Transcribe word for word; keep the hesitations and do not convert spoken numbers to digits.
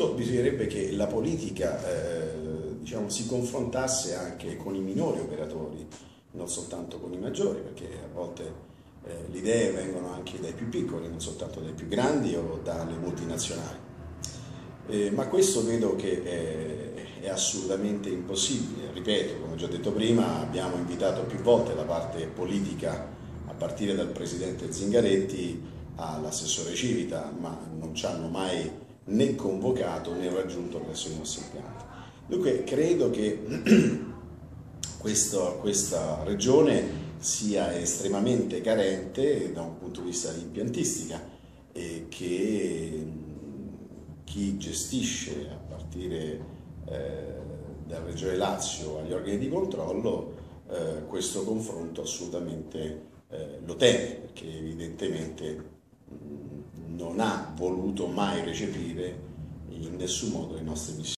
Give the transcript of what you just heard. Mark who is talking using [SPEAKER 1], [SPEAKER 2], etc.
[SPEAKER 1] Innanzitutto bisognerebbe che la politica eh, diciamo, si confrontasse anche con i minori operatori, non soltanto con i maggiori, perché a volte eh, le idee vengono anche dai più piccoli, non soltanto dai più grandi o dalle multinazionali. Eh, ma questo vedo che è, è assolutamente impossibile. Ripeto, come ho già detto prima, abbiamo invitato più volte la parte politica, a partire dal presidente Zingaretti all'assessore Civita, ma non ci hanno mai né convocato né raggiunto presso i nostri impianti. Dunque credo che questo, questa regione sia estremamente carente da un punto di vista di impiantistica e che chi gestisce a partire eh, dalla Regione Lazio agli organi di controllo eh, questo confronto assolutamente eh, lo teme, perché evidentemente non ha voluto mai recepire in nessun modo le nostre missioni.